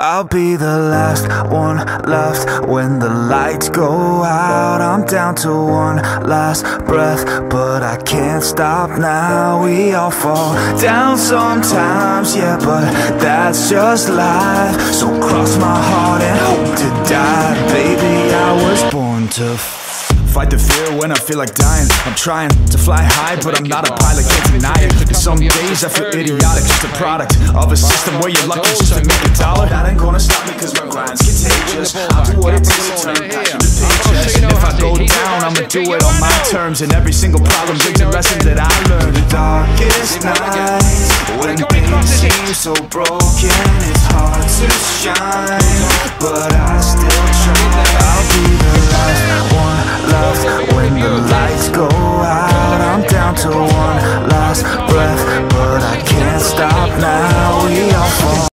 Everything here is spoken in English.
I'll be the last one left when the lights go out. I'm down to one last breath, but I can't stop now. We all fall down sometimes, yeah, but that's just life. So cross my heart and hope to die. Baby, I was born to fight the fear when I feel like dying. I'm trying to fly high, but I'm not a pilot, can't deny it. Some days I feel idiotic, just a product of a system where you're lucky just to make a dollar. That ain't gonna stop me cause my grind's contagious. I'll do what it takes to turn passion to paychecks. And if I go down, I'ma do it on my terms. And every single problem brings a lesson that I learned. The darkest nights, when things seem so broken, it's hard to shine, but I still try. I'll be the last one left when the lights go out. I'm down to one last breath, but I can't stop now. We all fall